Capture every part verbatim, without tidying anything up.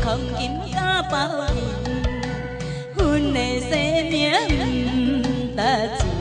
黄金甲包银，阮的生命毋值钱。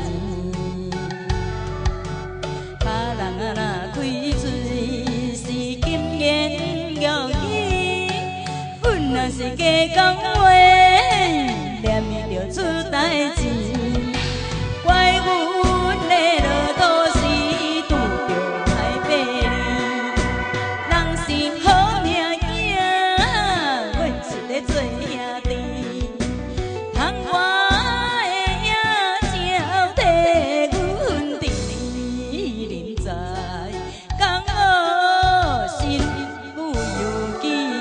别人啊若开嘴是金言玉语，阮若是假讲话，念伊着出代志。怪阮的落土时拄着歹百年，人是好命囝，阮是咧做兄弟。通我的影照替阮弟人知，讲好心不由己。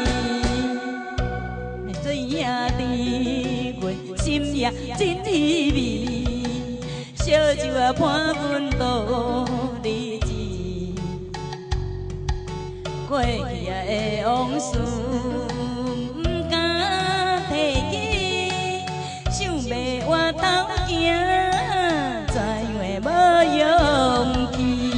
做兄弟，阮心也真稀微。烧酒啊，伴阮度日子，过去啊的往事毋敢提起，想要回头行，知影无勇气。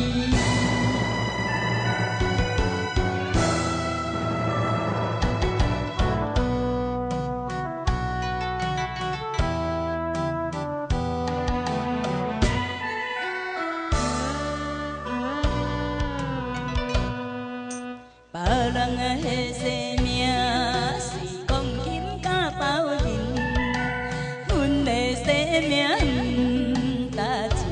别人的迄生命是黄金甲包银，阮的生命毋值钱。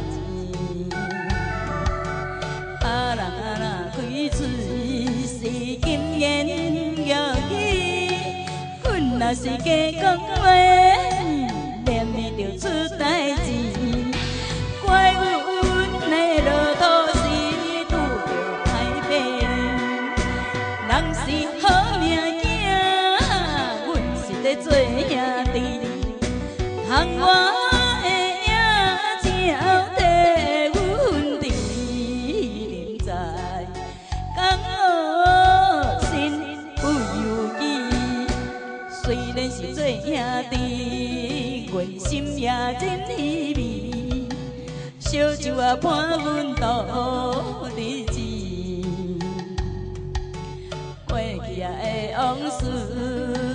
别人啊若开嘴是金言玉语，阮若是假讲话，念伊着出代志。怪阮的落土时拄着歹百年。人是好命囝，阮是咧做兄弟。通我的影照替阮弟人知，讲好心不由己。虽然是做兄弟，阮心也真稀微。烧酒啊，伴阮度日子。过去啊的往事。